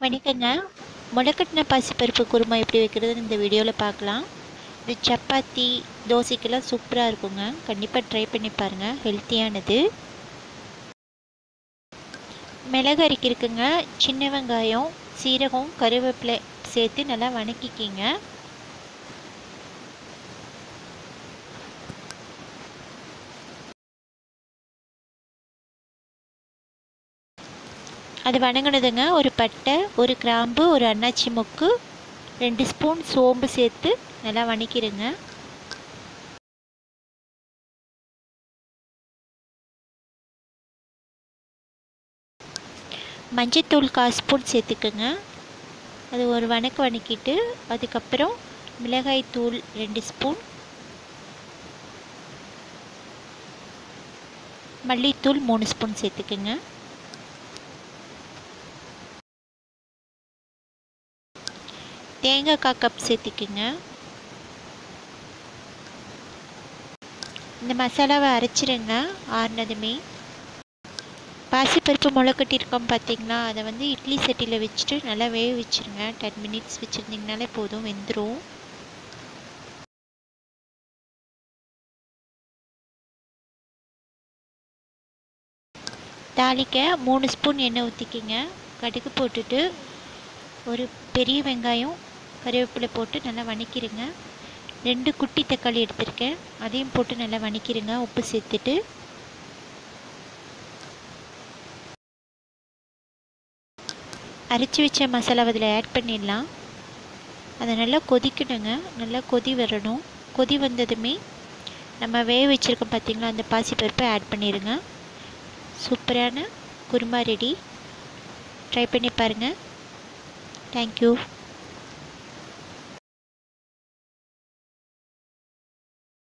வணக்கங்க. முளைக்கட்டின பாசிப்பருப்பு குருமா எப்படி வைக்கிறதுன்னு இந்த வீடியோவில் பார்க்கலாம். இது சப்பாத்தி, தோசைக்கெல்லாம் சூப்பராக இருக்குங்க. கண்டிப்பாக ட்ரை பண்ணி பாருங்கள். ஹெல்த்தியானது. மிளகு அரைக்கிருக்குங்க. சின்ன வெங்காயம், சீரகம், கருவேப்பிலை சேர்த்து நல்லா வணக்கிக்கிங்க. அது வணங்கினதுங்க. ஒரு பட்டை, ஒரு கிராம்பு, ஒரு அன்னாச்சி மொக்கு, 2 ஸ்பூன் சோம்பு சேர்த்து நல்லா வணக்கிடுங்க. மஞ்சத்தூள் 1/4 ஸ்பூன் சேர்த்துக்குங்க. அது ஒரு வணக்கிட்டு அதுக்கப்புறம் மிளகாய் தூள் 2 ஸ்பூன், மல்லித்தூள் 3 ஸ்பூன் சேர்த்துக்குங்க. தேங்காய் 1/4 கப் சேர்த்துக்குங்க. இந்த மசாலாவை அரைச்சிடுங்க. ஆறுனதுமே பாசிப்பருப்பு முளைக்கட்டியிருக்கோம் பார்த்தீங்களா, அதை இட்லி சட்டியில் வச்சுட்டு நல்லா வேக வச்சுருங்க. 10 மினிட்ஸ் வச்சுருந்திங்கனாலே போதும், வெந்துடும். தாளிக்க 3 ஸ்பூன் எண்ணெய் ஊற்றிக்கிங்க. கடுகு போட்டுட்டு ஒரு பெரிய வெங்காயம், கருவேப்பிலை போட்டு நல்லா வணக்கிடுங்க. 2 குட்டி தக்காளி எடுத்திருக்கேன், அதையும் போட்டு நல்லா வணக்கிடுங்க. உப்பு சேர்த்துட்டு அரைச்சி வச்ச மசாலா அதில் ஆட் பண்ணிடலாம். அதை நல்லா கொதிக்கணுங்க. நல்லா கொதி வரணும். கொதி வந்ததுமே நம்ம வேக வச்சுருக்கோம் பார்த்திங்களா, அந்த பாசிப்பருப்பை ஆட் பண்ணிடுங்க. சூப்பரான குருமா ரெடி. ட்ரை பண்ணி பாருங்கள். தேங்க்யூ.